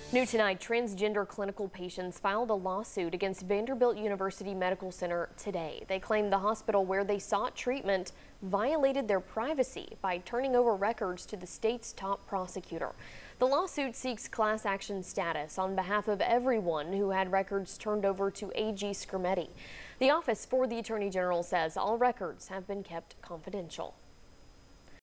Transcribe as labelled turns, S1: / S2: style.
S1: New tonight, transgender clinical patients filed a lawsuit against Vanderbilt University Medical Center today. They claim the hospital where they sought treatment violated their privacy by turning over records to the state's top prosecutor. The lawsuit seeks class action status on behalf of everyone who had records turned over to AG Skrmetti. The Office for the Attorney General says all records have been kept confidential.